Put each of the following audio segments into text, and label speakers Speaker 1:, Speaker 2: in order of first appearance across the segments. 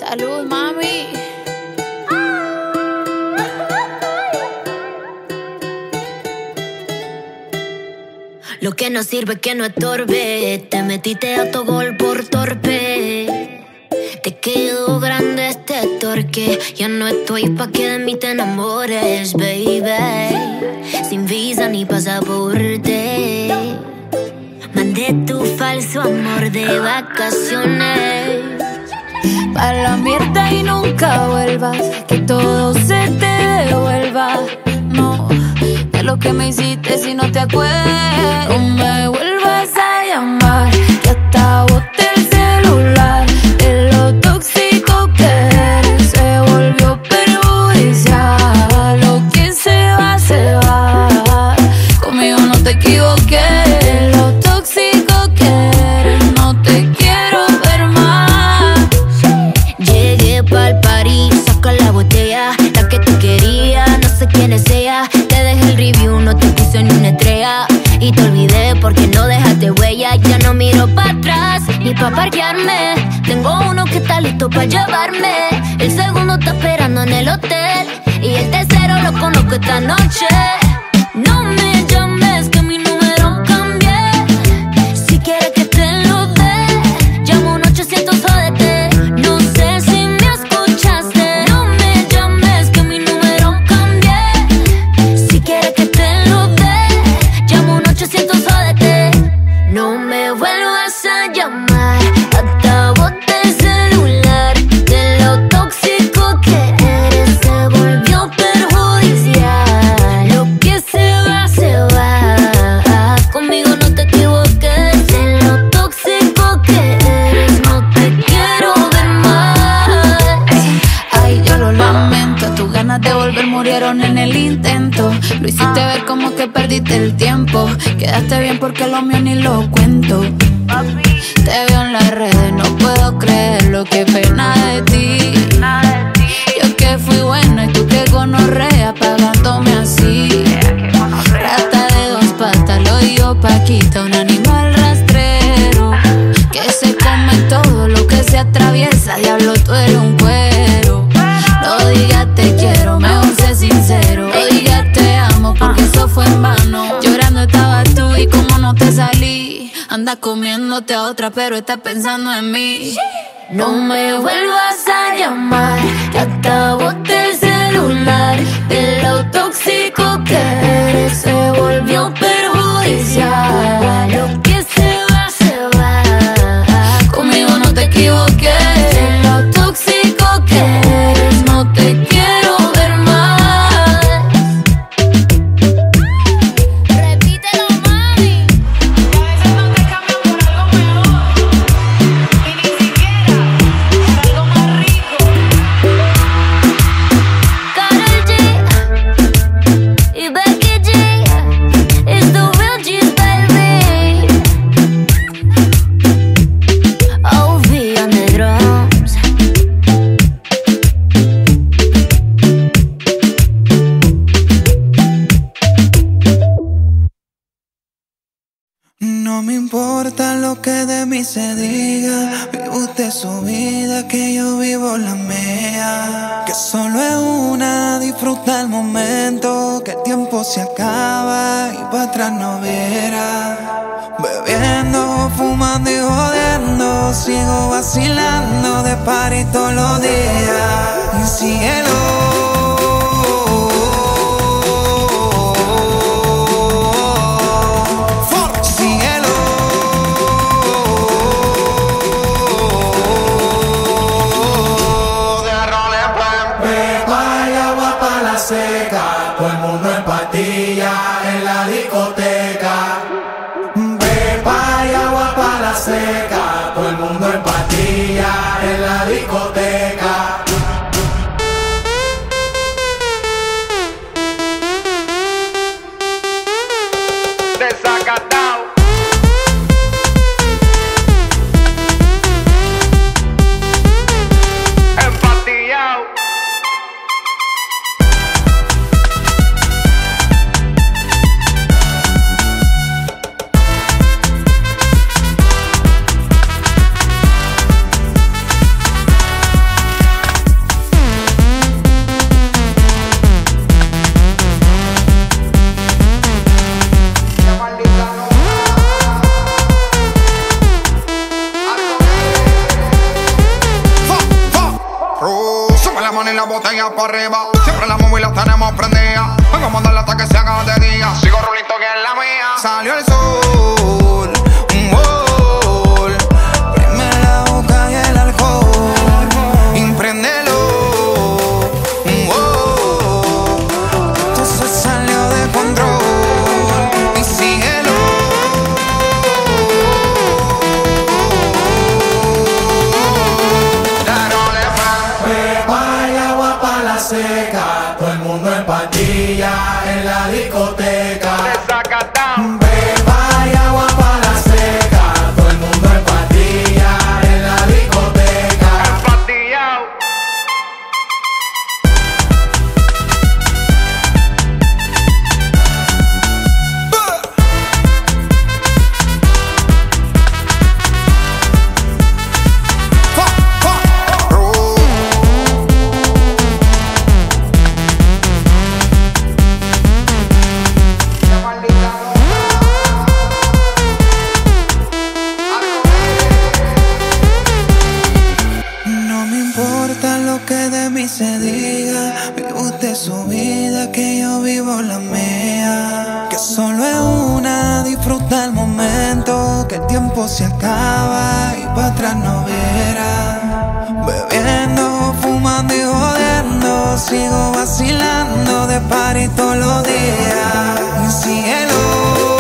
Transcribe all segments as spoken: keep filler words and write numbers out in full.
Speaker 1: Salud, mami.
Speaker 2: Lo que no sirve que no estorbe. Te metiste a tu gol por torpe. Te quedó grande este torque. Ya no estoy pa' que de mí te enamores, baby. Sin visa ni pasaporte. Mandé tu falso amor de vacaciones.
Speaker 1: Pa' la mierda y nunca vuelvas. Que todo se te devuelva. No, de lo que me hiciste si no te acuerdas. No me vuelvas a llamar, que hasta boté el celular. De lo tóxico que eres se volvió perjudicial. Lo que se va, se va. Conmigo no te equivoqué. De lo tóxico que eres no te quiero ver más.
Speaker 2: Llegué pa'l party, saca la botella. La que tú querías, no sé quién es ella. Te dejé el review, no te puse ni una estrella. Y te olvidé porque no dejaste huella. Ya no miro para atrás, ni pa' parquearme. Tengo uno que está listo pa' llevarme. El segundo está esperando en el hotel. Y el tercero lo conozco esta noche. No me llames que mi número cambié. Si quieres que te lo dé, llamo un ochocientos jódete. No sé si me escuchaste. No me llames que mi número cambié. Si quieres que te lo dé, llamo un ochocientos jódete. No me vuelvas a llamar, hasta boté el celular. De lo tóxico que eres se volvió perjudicial. Lo que se va, se va. Conmigo no te equivoques. De lo tóxico que eres no te quiero ver más.
Speaker 1: Ay, yo lo lamento. Tus ganas de volver murieron en el intento. Lo hiciste ver como que perdiste el tiempo. Quedaste bien porque lo mío ni lo cuento. Te veo en las redes, no puedo creerlo. Qué pena de ti. Yo que fui buena y tú que gonorrea pagándome así. Rata de dos patas, lo digo Paquita, un animal rastrero que se come todo lo que se atraviesa. Diablo, tú eres un cuero. No digas te quiero, mejor sé sincero. No digas te amo porque eso fue en vano. Llorando estabas tú y como no te salí. Anda comiéndote a otra pero estás pensando en mí.
Speaker 2: No me vuelvas a llamar, que hasta boté el celular. De lo tóxico que eres se volvió perjudicial. Lo que se va, se va.
Speaker 1: Conmigo no te equivoqué.
Speaker 2: De lo tóxico que eres no te quiero ver más. Repítelo, mami.
Speaker 3: A veces no te cambian por algo mejor. Y ni siquiera por algo más rico.
Speaker 2: Karol G y Becky G. It's the real G's, baby. O V on the drums.
Speaker 4: No me importa lo que de mí se diga. Vive usted su vida, que yo vivo la mía. Que solo es una, disfruta el momento. Que el tiempo se acaba y para atrás no viera. Bebiendo, fumando y jodiendo. Sigo vacilando de party todos los días. Síguelo.
Speaker 5: Seca, todo el mundo en patilla en la discoteca. Pepa y agua para la seca, todo el mundo en patilla en la discoteca. Desacatao. Empatillao.
Speaker 6: la botella para arriba. Siempre la móvil las tenemos prendidas. Vengo a mandarla hasta que se haga de día. Sigo rulito que es la mía.
Speaker 4: Salió el sol, un gol. Prime la boca y el alcohol. Impréndelo, un gol. Esto se salió de control. Y síguelo.
Speaker 5: Pepa y agua pa' la seca. Todo el mundo en patilla en la discoteca. Pepa y agua pa' la seca. Todo el mundo en patilla en la discoteca.
Speaker 4: No me importa lo que de mí se diga. Vive usted su vida, que yo vivo la mía. Que solo es una, disfruta el momento. Que el tiempo se acaba y para atrás no verá. Bebiendo, fumando y jodiendo. Sigo vacilando de party todos los días. Y síguelo.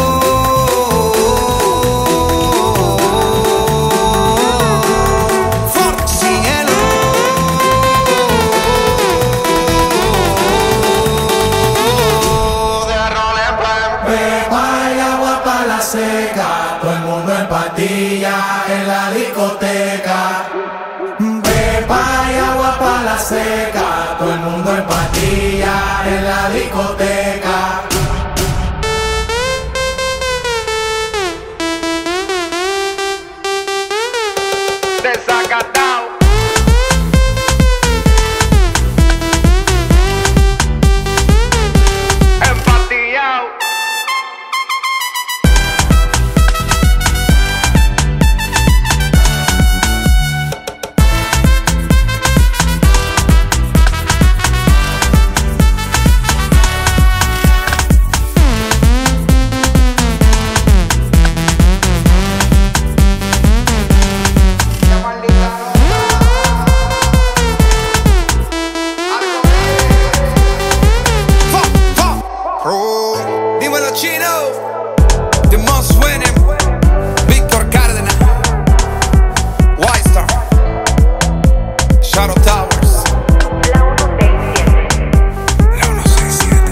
Speaker 5: Pepa y agua pa' la seca. Todo el mundo en patilla en la discoteca. Pepa y agua pa' la seca. Todo el mundo en patilla en la discoteca.
Speaker 6: Desacatao. Empatillao.
Speaker 4: Dímelo, Chino. The most winning. Víctor Cárdenas. White Star. Shadow Towers. La ciento sesenta y siete.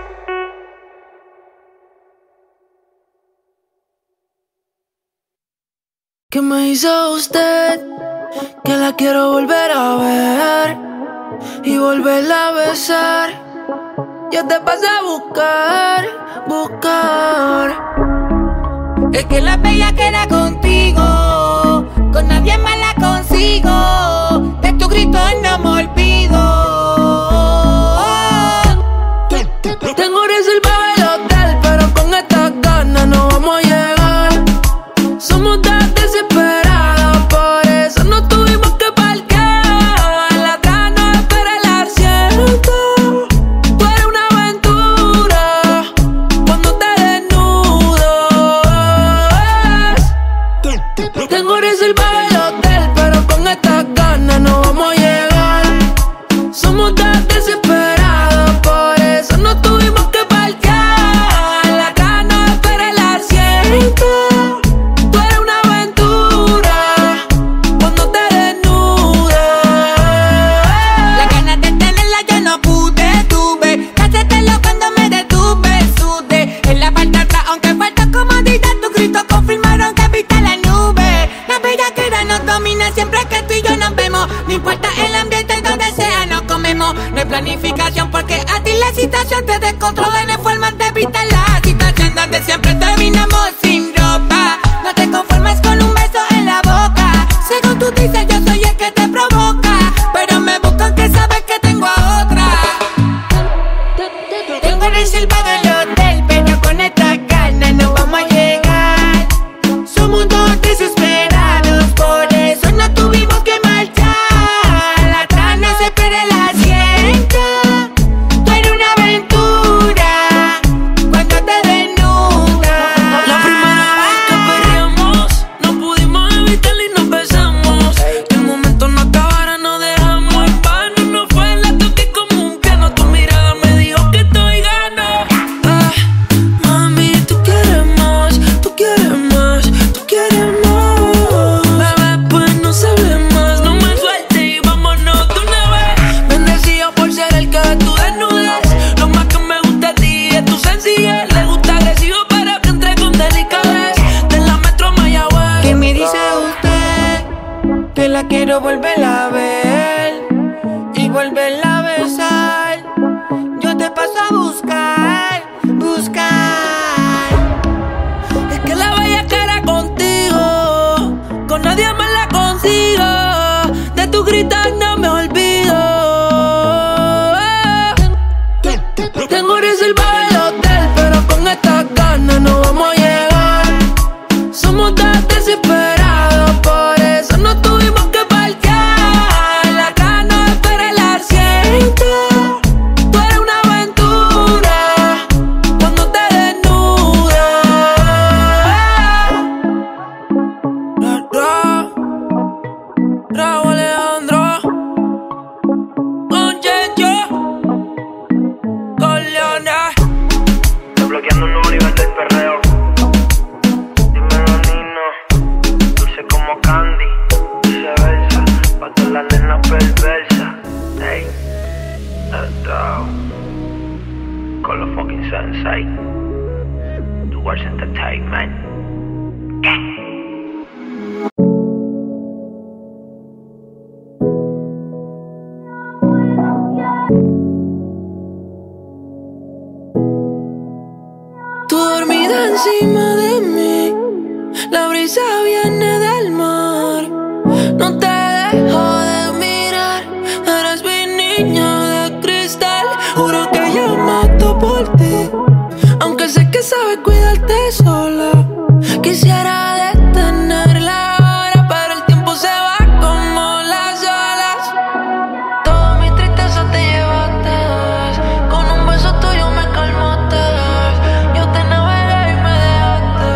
Speaker 7: ¿Qué me hizo usted? Que la quiero volver a ver y volverla a besar. Yo te pasé a buscar, buscar.
Speaker 3: Es que la bella queda contigo, con nadie más la consigo. De tu grito no me olvido.
Speaker 7: Tengo reservado el hotel, pero con estas ganas no vamos a llegar. Somos tan desesperados, por eso no tuvimos que parquear. La gana espera el asiento. Tú eres una aventura cuando te desnudas. Tengo reservado el hotel, pero con estas ganas no vamos a llegar. Somos tan desesperados, por eso no tuvimos que parquear. La gana espera el asiento. Tú eres una aventura cuando te desnudas.
Speaker 3: La ganas de tenerla yo no pude, tuve que hacértelo cuando me detuve, sudé en la parte de atrás, aunque falta comodidad. Tus gritos confirmaron que viste la nube. La bellaquera nos domina siempre que tú y yo nos vemos. No importa el ambiente donde sea, nos comemos. No hay planificación porque a ti la situación te descontrola. No hay forma de evitar la situación donde siempre terminamos sin ropa. No te conformes con un beso en la boca. Según tú dices, yo soy el que te provoca, pero me buscan que sabes que tengo a otra. Tengo reservado el hotel, pero con esta ganas no vamos a llegar. Somos dos desesperados, por eso no tuvimos que marchar. La trama se espera el asiento.
Speaker 7: quiero volverla a ver y volverla a besar. Yo te paso a buscar, buscar. Es que la bella cara contigo, con nadie más la consigo. De tu gritar no me olvido. Tengo reservado el hotel, pero con estas ganas no vamos a llegar. Somos tan desesperados, por eso no tuvimos que parquear. La cara no espera el asiento. Tú eres una aventura cuando te desnudas. Ra, ra, Raúl Alejandro con Checho, con Leonard.
Speaker 8: Desbloqueando un nuevo nivel del perreo. Dímelo, Nino. Dulce como candy, viceversa. Pa' todas las nenas perversas. Hey, let's go. Con los fucking sensei. Towards entertainment.
Speaker 7: Tú dormida encima de mí, la brisa viene del mar. No te dejo de mirar, eres mi niña de cristal. Juro que yo mato por ti, aunque sé que sabes cuidarte sola. Quisiera detenerla ahora, pero el tiempo se va como las olas. Toda mi tristeza te llevaste, con un beso tuyo me calmaste. Yo te navegué y me dejaste.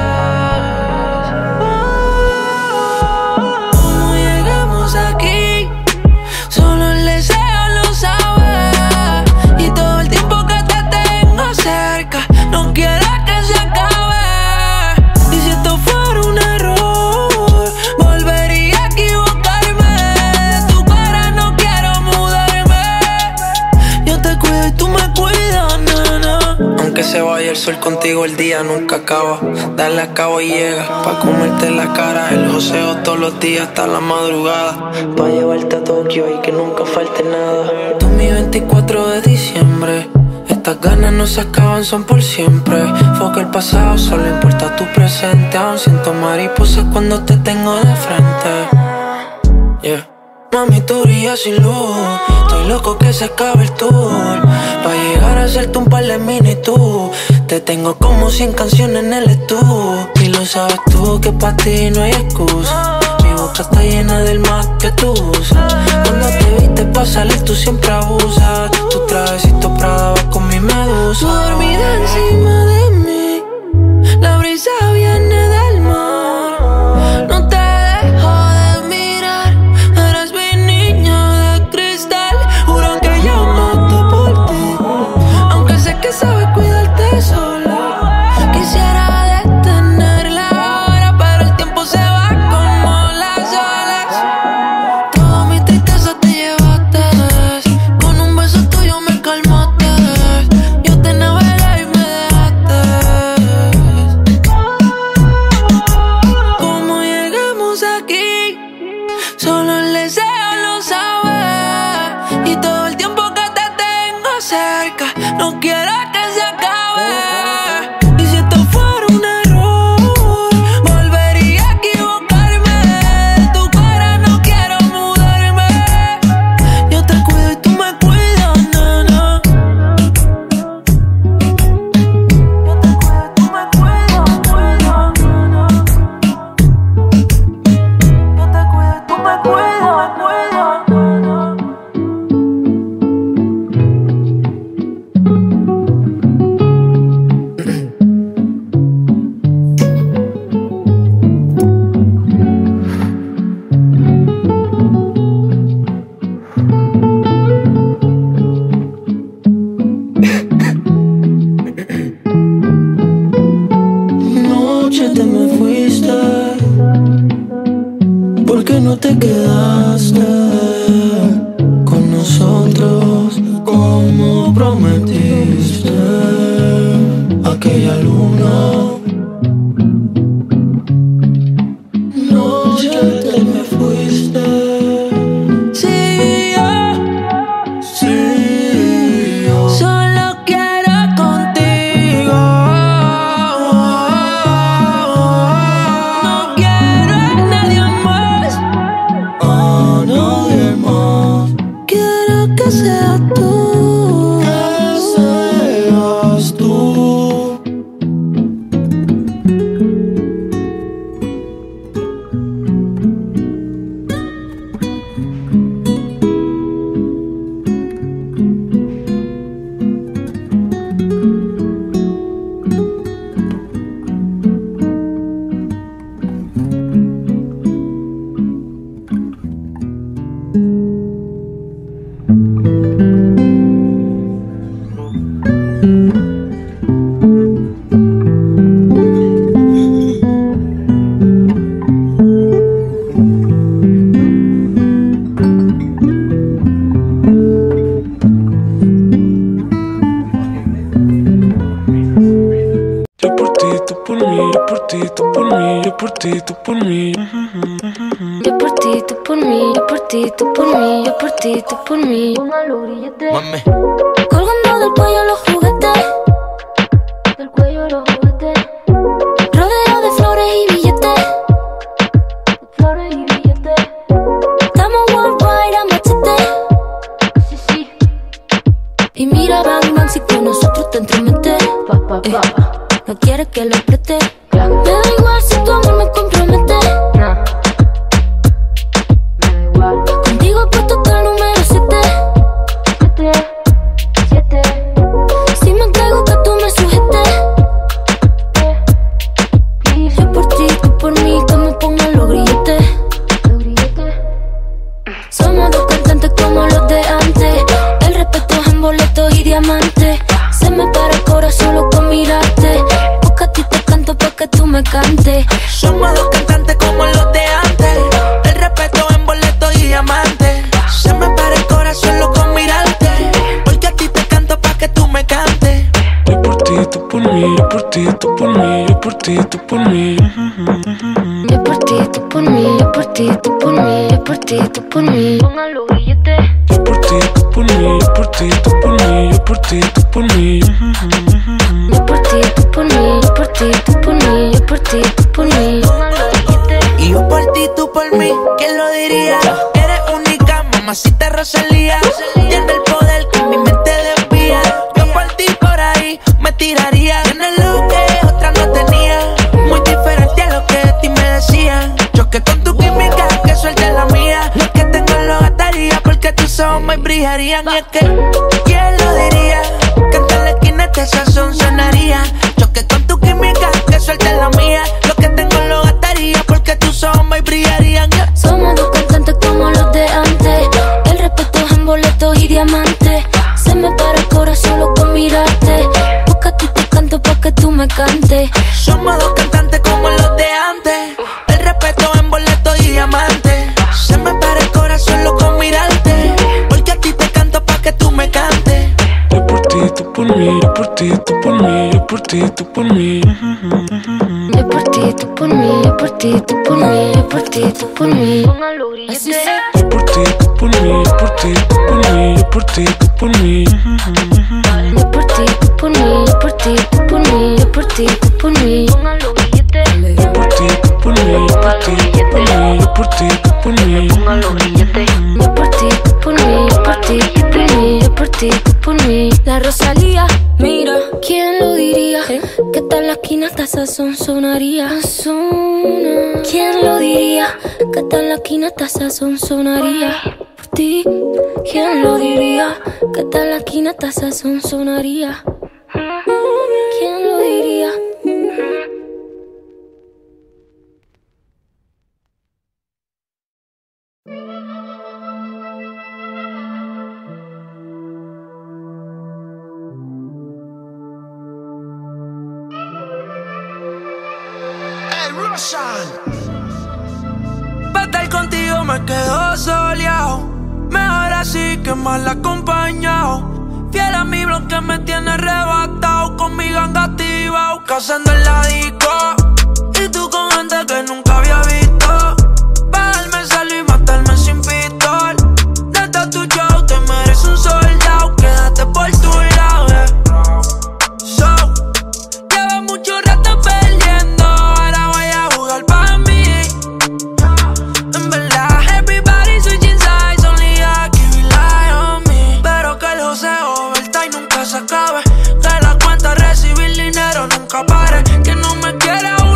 Speaker 7: ¿Cómo llegamos aquí? Solo el deseo lo sabe. Y todo el tiempo que te tengo cerca, no quiero que se acabe. Y si esto fuera un error, volvería a equivocarme. De tu cara no quiero mudarme. Yo te cuido y tú me cuidas, nena.
Speaker 9: Aunque se vaya el sol contigo, el día nunca acaba. Dale a cabo y llega, pa' comerte la cara. El joseo todos los días hasta la madrugada, pa' llevarte a Tokio y que nunca falte nada. Tú mi veinticuatro de diciembre, estas ganas no se acaban, son por siempre. Foca el pasado, solo importa tu presente. Aún siento mariposas cuando te tengo de frente. Yeah. Mami, tú brillas sin luz. Estoy loco que se acabe el tour, pa' llegar a hacerte un par de mini-tú. Te tengo como cien canciones en el estudio, y lo sabes tú que pa' ti no hay excusa. Mi boca está llena del más que tú usas. Cuando te viste pa' salir tú siempre abusas. Tu trajecito Prada va con mi medusa.
Speaker 7: Tú dormida encima de mí, la brisa viene del mar. No te dejo de mirar, eres mi niña de cristal. Juro que yo mato por ti, aunque sé que sabes cuidarte sola. Quisiera detenerla ahora, pero el tiempo se va como las olas. Toda mi tristeza te llevaste, con un beso tuyo me calmaste. Yo te navegué y me dejaste. ¿Cómo llegamos aquí? Solo el deseo lo sabe. Y todo el tiempo que te tengo cerca, no quiero que se acabe. Y si esto fuera un error, volvería a equivocarme. De tu cara no quiero mudarme. Yo te cuido y tú me cuidas, nena. Yo te cuido y tú me cuidas, cuidas, nena. Yo te cuido y tú me cuidas, cuidas, nena. Noche te me fuiste, ¿por qué no te quedaste con nosotros como prometiste? Aquella luna, noche te me fuiste. tú por mí, yo por ti, tú por mí, yo por ti, tú por mí.
Speaker 2: Yo por ti, tú por mí, yo por ti, tú por mí, yo por ti, tú por mí. Póngalo grillete.
Speaker 7: Mami.
Speaker 2: Colgando del cuello los juguetes, del cuello los juguetes. Rodeo de flores y billetes, de flores y billetes. Estamos worldwide a machete. Sí, sí. Y mira, bang, bang, si con nosotros te entromete. Pa, pa, pa. Eh, no quieres que lo preste. Me da igual si tu amor me compromete. Nah. Me da igual. Contigo he puesto hasta el número siete. Siete, siete. Si me entrego que tú me sujetes. Yo por ti, tú por mí, que me pongan los grilletes. Los grilletes. Somos dos cantantes como los de antes. El respeto es en boletos y diamantes. Se me para el corazón solo con mirarte. Porque a ti te canto pa' que tú me cantes.
Speaker 3: Somos dos cantantes como los de antes. El respeto en boleto y diamante. Se me para el corazón solo con mirarte. Porque a ti te canto pa' que tú me cantes.
Speaker 7: Yo por ti, tú por mí, yo por ti, tú por mí, yo por ti, tú por mí.
Speaker 2: Yo por ti, tú por mí, yo por ti, tú por mí, yo por ti, tú por mí. Pongan los billetes.
Speaker 7: Yo por ti, tú por mí, yo por ti, tú por mí, yo por ti, tú por mí.
Speaker 2: Yo por ti, tú por mí, yo por ti, tú por mí, yo por ti, tú por mí. Pongan los billetes.
Speaker 3: Y yo por ti, tú por mí, ¿quién lo diría? Eres única, mamacita Rosalía. Tiene el poder que mi mente desvía. Yo por ti por ahí me tiraría. Tienes lo que otra no tenía. Muy diferente a lo que de ti me decían. Choque con tu química, que suelte la mía. Lo que tengo lo gastaría porque tus ojos me brillarían. Y es que, ¿quién lo diría? Que en la esquina este sazón sonaría. Choque con tu química, que suelte la mía. Lo que tengo lo gastaría porque tus ojos me brillarían.
Speaker 2: Somos dos cantantes como los de antes. El respeto es en boletos y diamantes. Se me para el corazón solo con mirarte. Porque a ti te canto pa' que tú me cantes.
Speaker 3: Somos dos cantantes como los de antes. El respeto en boletos y diamantes. Se me para el corazón solo con mirarte. Porque a ti te canto pa' que tú me cantes.
Speaker 7: Yo por ti, tú por mí, yo por ti, tú por mí, yo por ti, tú por mí.
Speaker 2: Yo por ti, tú por mí, yo por ti, tú por mí, yo por ti, tú por mí. Pongan los grilletes.
Speaker 7: Yo por ti, tú por mí, yo por ti, tú por mí, yo por ti, tú por mí.
Speaker 2: Yo por ti, tú por mí, yo por ti, tú por mí, yo por ti, tú por mí. Pongan los grilletes.
Speaker 7: Yo por ti, tú por mí, yo por ti, tú por mí, yo por ti, tú por mí.
Speaker 2: Pongan los grilletes. Yo por ti, tú por mí, yo por ti, tú por mí, yo por ti, tú por mí. La Rosalía, mira, ¿quién lo diría? Que tal la esquina hasta sazón sonaría. ¿Quién lo diría? Que tal la esquina hasta sazón sonaría. Por ti, ¿quién lo diría? Que tal la esquina hasta sazón sonaría. ¿Quién lo diría?
Speaker 3: Pa' estar contigo me quedo soleado. Mejor así que mal acompañado. Fiel a mi blon que me tiene arrebatado. Con mi ganga activado, cazando en la disco. Y tú con gente que nunca había visto. Bajarme sal y matarme sin pistol. Neta tu show, te mereces un soldado. Quédate por tu lado, yeah. So, lleva mucho rato perdiendo. Ahora voy a jugar pa' mí. En verdad, everybody switching sides. Only I can rely on me. Pero que el joseo, overtime nunca se acabe. Que la cuenta recibir dinero nunca pare. Que no me quiera uno.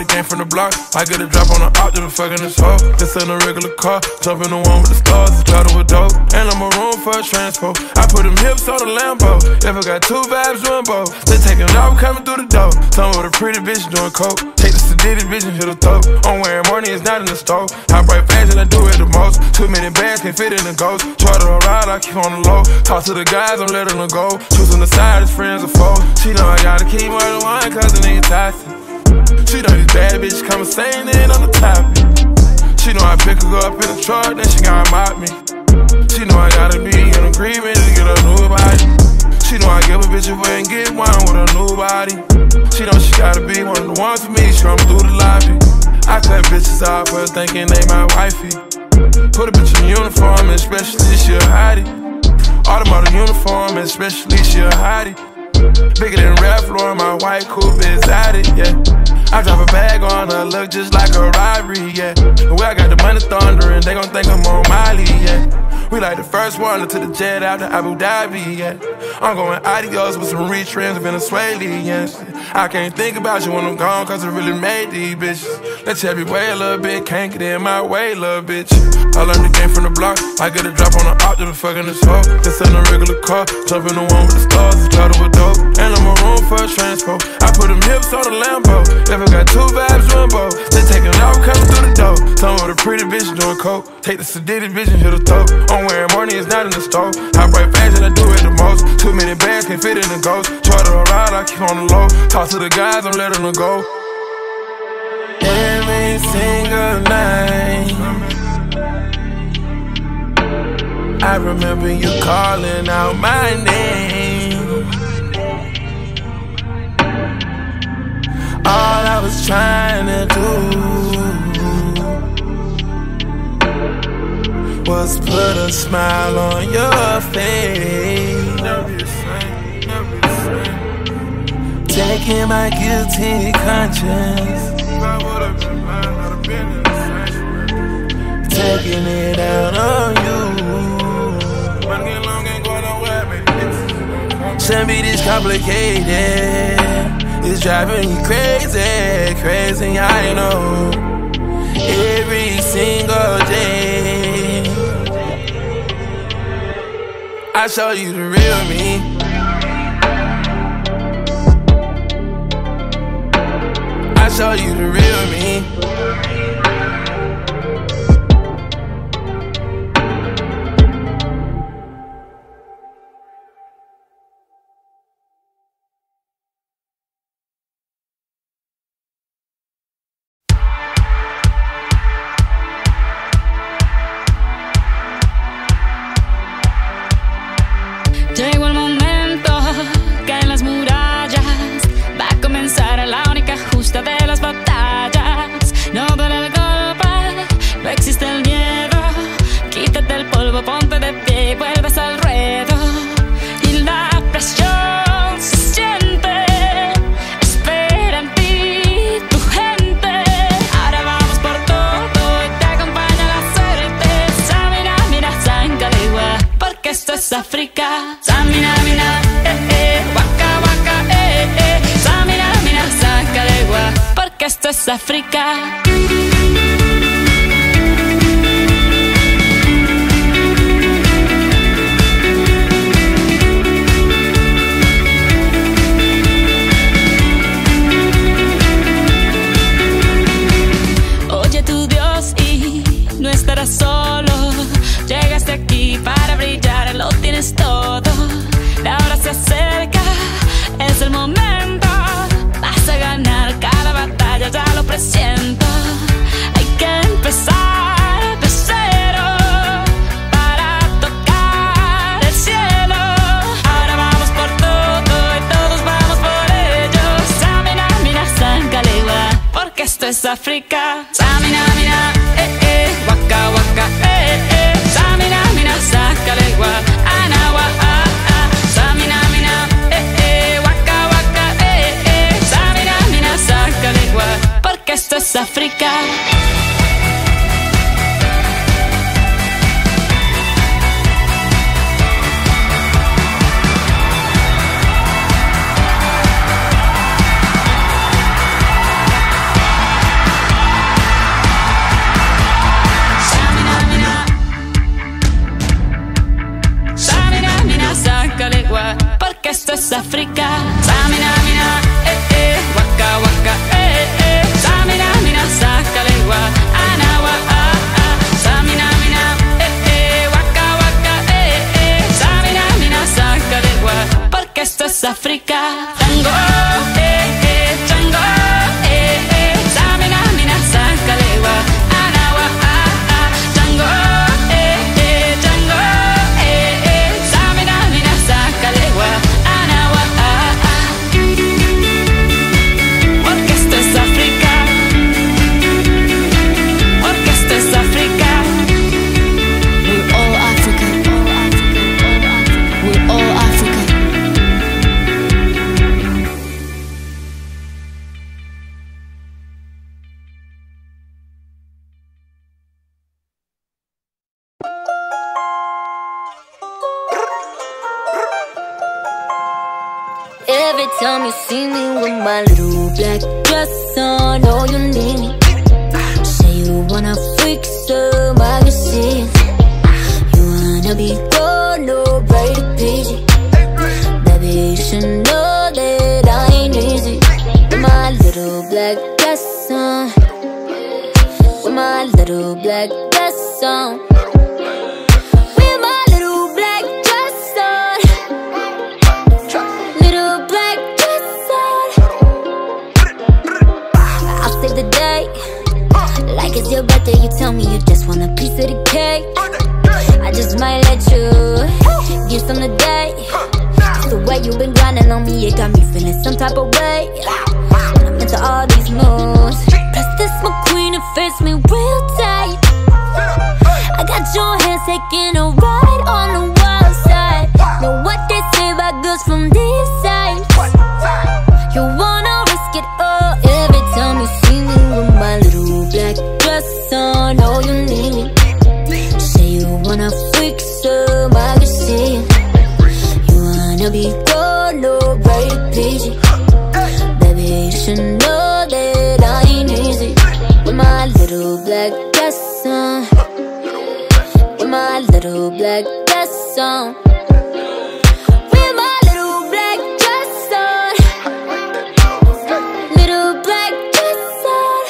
Speaker 10: the game from the block. I get a drop on the op, just fucking this hoe. This ain't a regular car, jump in the one with the stars, it's title with dope. And I'm a room for a transpo. I put them hips on the Lambo. If I got two vibes doing both, they taking off coming through the door. Some with a pretty bitch doing coke. Take the sedated bitch and hit her throat. I'm wearing money, it's not in the stove. High bright fashion, I do it the most. Too many bags can't fit in the ghost. Charter a ride, I keep on the low. Talk to the guys, I'm letting them go. Choosing the side, it's friends or foes. She know I gotta keep more than one, cause the nigga toxic. She know these bad bitches come saying in on the topic. She know I pick her up in the truck, then she gotta mop me. She know I gotta be in agreement to get a new body. She know I give a bitch away and get one with a new body. She know she gotta be one of the ones for me, she come through the lobby. I cut bitches off for thinking they my wifey. Put a bitch in uniform, especially she a hottie. Automatic uniform, especially she a hottie. Bigger than Ralph Lauren, my white coupe is out it, yeah. I drop a bag on her, look just like a robbery, yeah. The way I got the money thundering, they gon' think I'm on Miley, yeah. We like the first one to the jet out to Abu Dhabi, yeah. I'm going adios with some retrends of Venezuela, yes. I can't think about you when I'm gone, cause I really made these bitches. Let's have you way a little bit, can't get in my way, little bitch. I learned the game from the block, I get a drop on the op, just fucking this hoe. This ain't a regular car, jump in the one with the stars, it's title with dope. And I'm a room for a transpo. I put them hips on the Lambo. If I got two vibes doing both, they taking off coming through the door. Some with a pretty bitch doing coke. Take the sedated bitch and hit her throat. I'm wearing money, it's not in the stove. High bright fashion, I do it the most. Too many bags can't fit in the ghost. Charter a ride, I keep on the low. Talk to the guys, I'm letting them go. Every single night I remember you calling out my name. All I was trying to do was put a smile on your face, taking my guilty conscience, taking it out on you. Shouldn't be this complicated. It's driving you crazy, crazy, I know. Every single day I show you the real me. I show you the real me.
Speaker 1: Llegó el momento, caen las murallas, va a comenzar la única justa de las batallas. No duele el golpe, no existe el miedo, quítate el polvo, ponte de pie y vuelves al ruedo. Y la presión se siente, espera en ti tu gente. Ahora vamos por todo y te acompaña la suerte. Samina, mira, Sangalegua, porque esto es África. Samina, mina, eh, eh, waka, waka, eh, eh. Samina, mina, Sangalegua, porque esto es África. Oye tu Dios y no estarás solo. Llegaste aquí para brillar, lo tienes todo. La hora se acerca, es el momento. Vas a ganar cada batalla, ya lo presiento. Hay que empezar de cero para tocar el cielo. Ahora vamos por todo y todos vamos por ello. Samina, mina, Sangalegua, porque esto es África. Samina, mina, eh, eh, waka, waka, eh, eh. Samina, mina, Sangalegua, anawa, ah, ah. Samina, mina, eh, eh, waka, waka, eh, eh. Samina, mina, Sangalegua, porque esto es África. África. Samina, mina, eh, eh, waka, waka, eh, eh. Samina, mina, sácale gua, anawa, ah, ah. Samina, mina, eh, eh, waka, waka, eh, eh. Samina, mina, sácale gua, porque esto es África. Tango, eh, eh, tango, eh, eh. Samina, mina, sácale gua, anawa, ah, ah. Tango, eh, eh, tango, eh, eh. Samina, mina, sácale gua, anawa, ah, ah. Porque esto es África. Porque esto es África. We're all Africa. We're all Africa.
Speaker 2: Every time you see me with my little black dress on, oh, you need me. Say you wanna freak some magazine. You wanna be gold, no braided peasy. Baby, you should know that I ain't easy. With my little black dress on, with my little black dress on. With my little black dress on, little black dress on. I'll save the day. Like it's your birthday, you tell me you just want a piece of the cake. I just might let you give some today. Just the way you've been grinding on me, it got me feeling some type of way. When I'm into all these moves, press this McQueen and face me real tight. I got your hands taking a ride on the wild side. Know what they say about girls from this side. You wanna risk it all every time you see me with my little black dress on. Oh, you need me. Say you wanna freak some magazine. You wanna be gold, no braided peasy. Baby, you should know that I ain't easy. With my little black dress on, with my little black dress on. With my little black dress on, little black dress on.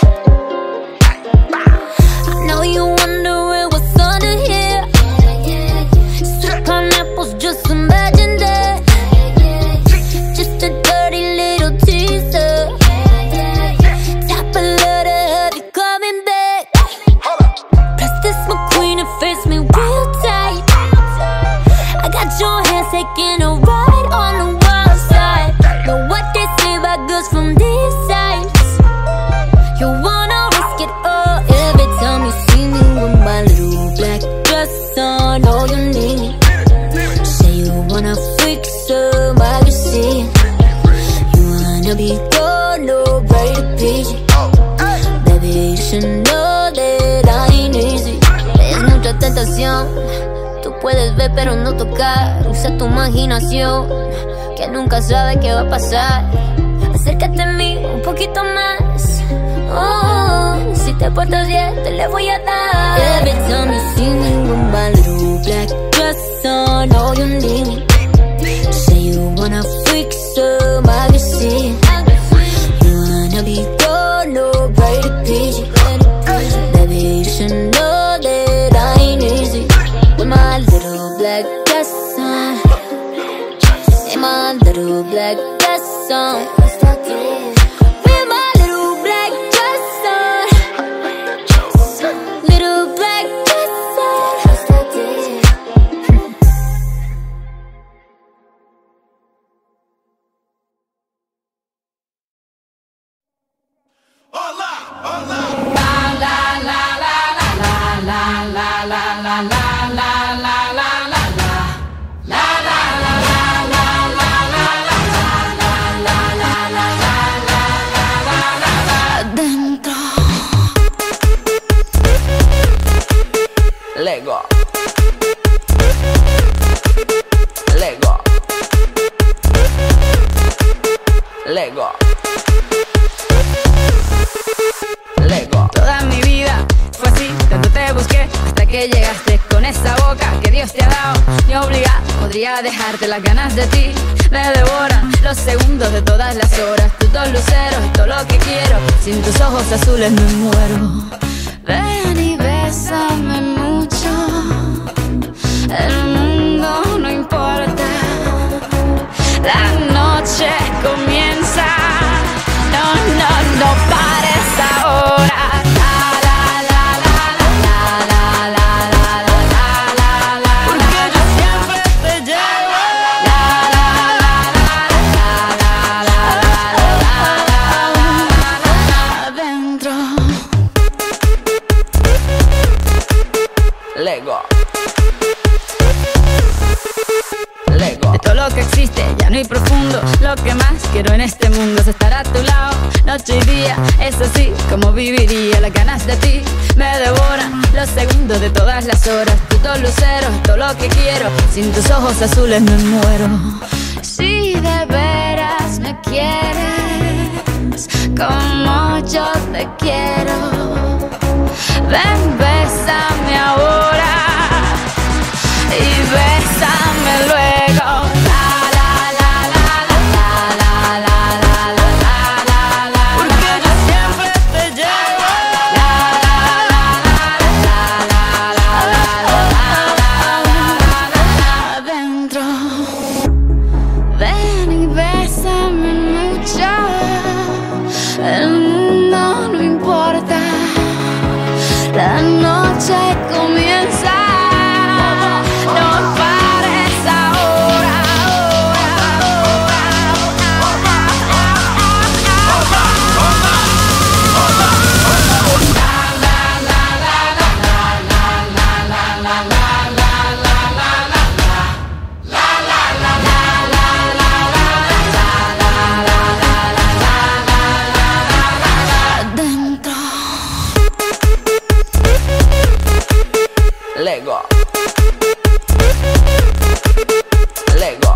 Speaker 2: I know you wondering what's under here. Sweet pineapples, just imagine that. Just a dirty little teaser. Top a letter, have you coming back? Press this McQueen and face me real tight. I got your hands taking a ride on the wild side. Know what they say about girls from these sides. You wanna risk it all every time you see me with my little black dress on. Oh, you need me. Say you wanna freak some magazine. You wanna be gold, no braided peasy. Baby, you should know that I ain't easy. Es mucha tentación. Tú puedes ver pero no tocar. Usa tu imaginación, que nunca sabe qué va a pasar. Acércate a mí un poquito más. Oh, si te portas bien, te le voy a dar. Every time you see me with my little black dress on, oh, you need me. Say you wanna freak some magazine. You wanna be gold, no braided peasy. Baby, you should know that I ain't easy. With my little black dress on, in my little black dress on. With my little black dress on, little black dress on.
Speaker 9: Lego. Lego. Lego. Lego.
Speaker 1: Toda mi vida fue así, tanto te busqué hasta que llegaste con esa boca que Dios te ha dado. Ni obligado podría dejarte, las ganas de ti me devoran los segundos de todas las horas. Tus dos luceros y todo lo que quiero, sin tus ojos azules me muero. Ven y bésame mucho, el mundo no importa, la noche comienza, no, no, no pares ahora.
Speaker 7: Lego.
Speaker 1: Lego. De todo lo que existe, ya no hay profundo. Lo que más quiero en este mundo es estar a tu lado, noche y día. Es así como viviría, las ganas de ti me devoran los segundos de todas las horas. Tus dos luceros, todo lo que quiero, sin tus ojos azules me muero. Si de veras me quieres como yo te quiero, ven, bésame ahora y bésame luego. La, la, la, la, la, la, la, la, la, la, la, la, porque yo siempre te llevo. La, la, la, la, la, la, la, la, la, adentro. Ven y bésame mucho, el mundo no importa, la noche comienza, no pares ahora,
Speaker 7: Lego. Lego.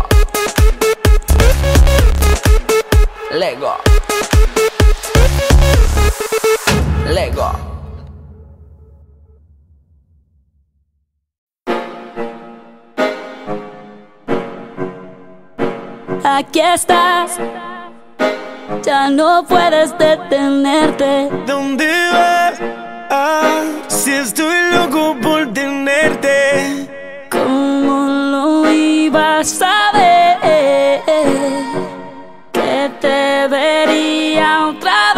Speaker 7: Lego. Lego.
Speaker 1: aquí estás, ya no puedes detenerte.
Speaker 11: ¿Dónde vas? Ah, si estoy loco por tenerte.
Speaker 1: ¿Cómo lo ibas a ver? Que te vería otra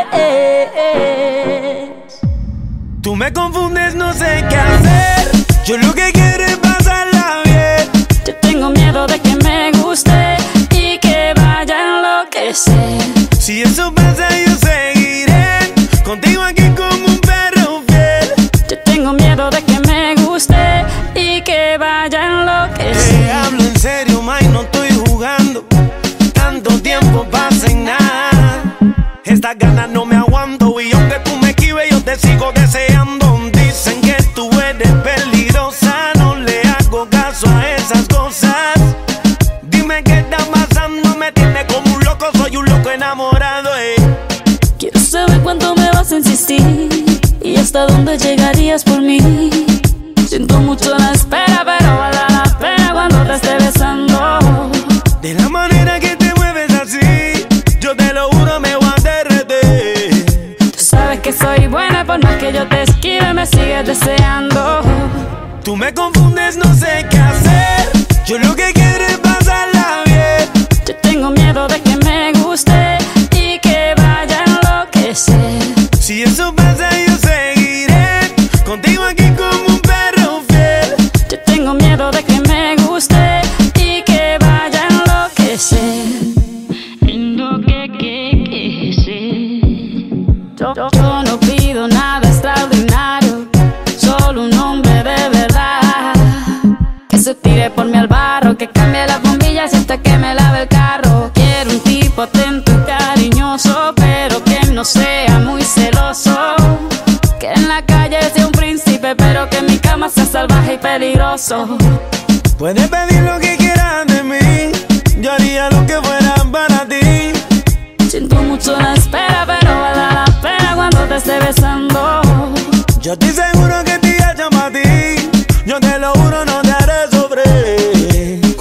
Speaker 1: vez.
Speaker 11: Tú me confundes, no sé qué hacer. Yo lo que quiero es pasarla bien.
Speaker 1: Yo tengo miedo de que me guste y que vaya a enloquecer.
Speaker 11: Si eso pasa yo seguiré contigo aquí como un perro fiel.
Speaker 1: Yo tengo miedo de que me guste y que vaya a enloquecer.
Speaker 11: Te hablo en serio, May, no estoy jugando. Tanto tiempo pasa en nada. Estas ganas no me aguanto y aunque tú me esquives yo te sigo deseando. Dicen que tú eres peligrosa, no le hago caso a esas cosas. Dime qué está pasando, me tiene como un loco, soy un loco enamorado, eh.
Speaker 1: Quiero saber cuánto me vas a insistir y hasta dónde llegarías por mí. Siento mucho la espera, pero vale la pena cuando te esté besando.
Speaker 11: De la manera que te mueves así, yo te lo juro me voy a derretir.
Speaker 1: Tú sabes que soy buena, por más que yo te esquive me sigues deseando.
Speaker 11: Tú me confundes, no sé qué hacer. Yo lo que quiero es pasarla bien.
Speaker 1: Yo tengo miedo de que me guste y que vaya a enloquecer.
Speaker 11: Si eso pasa yo seguiré contigo aquí como un perro fiel.
Speaker 1: Yo tengo miedo de que me guste y que vaya a enloquecer. Yo, yo, yo no pido nada extraordinario, solo un hombre de verdad que se tire por mí al barro, que cambie las bombillas hasta que me lave el carro. Quiero un tipo atento y cariñoso, pero que no sea muy celoso. Que en la calle sea un príncipe, pero que en mi cama sea salvaje y peligroso.
Speaker 11: Puedes pedir lo que quieras de mí, yo haría lo que fuera para ti.
Speaker 1: Siento mucho la espera, pero vale la pena cuando te esté besando.
Speaker 11: Yo estoy seguro que te llamo a ti, yo te lo juro no te haré sufrir.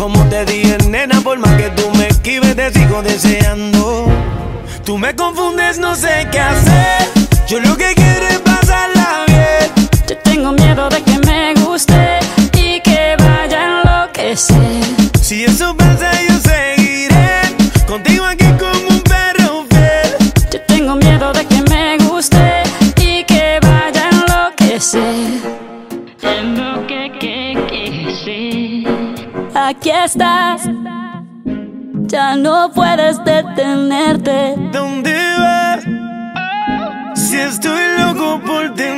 Speaker 11: me confundes, no sé qué hacer. Yo lo que quiero es pasarla bien.
Speaker 1: Yo tengo miedo de que me guste y que vaya a enloquecer.
Speaker 11: Si eso pasa yo seguiré contigo aquí como un perro fiel.
Speaker 1: Yo tengo miedo de que me guste y que vaya a enloquecer. Tengo que, que, que, sí. Aquí estás, ya no puedes detenerte.
Speaker 11: ¿Dónde vas? Si estoy loco por ti.